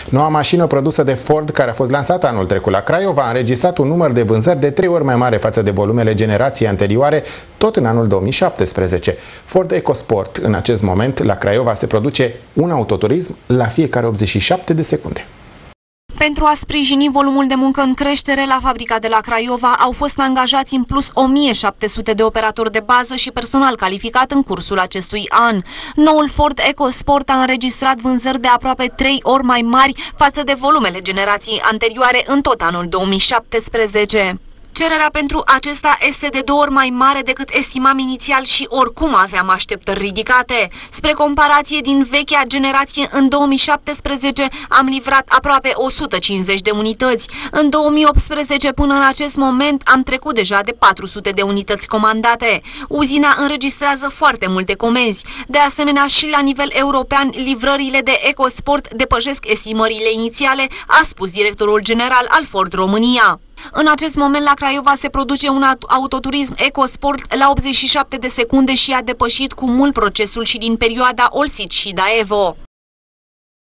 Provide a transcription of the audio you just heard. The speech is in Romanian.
Noua mașină produsă de Ford, care a fost lansată anul trecut la Craiova, a înregistrat un număr de vânzări de 3 ori mai mare față de volumele generației anterioare, tot în anul 2017. Ford EcoSport, în acest moment, la Craiova se produce un autoturism la fiecare 87 de secunde. Pentru a sprijini volumul de muncă în creștere, la fabrica de la Craiova au fost angajați în plus 1700 de operatori de bază și personal calificat în cursul acestui an. Noul Ford EcoSport a înregistrat vânzări de aproape 3 ori mai mari față de volumele generației anterioare în tot anul 2017. Cererea pentru acesta este de 2 ori mai mare decât estimam inițial și oricum aveam așteptări ridicate. Spre comparație, din vechea generație, în 2017 am livrat aproape 150 de unități. În 2018, până în acest moment, am trecut deja de 400 de unități comandate. Uzina înregistrează foarte multe comenzi. De asemenea, și la nivel european, livrările de EcoSport depășesc estimările inițiale, a spus directorul general al Ford România. În acest moment la Craiova se produce un autoturism EcoSport la 87 de secunde și a depășit cu mult procesul și din perioada Olsit și Daewoo.